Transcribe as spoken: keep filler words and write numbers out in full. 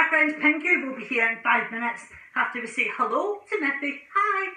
Our friend Pinky will be here in five minutes after we say hello to Miffy. Hi.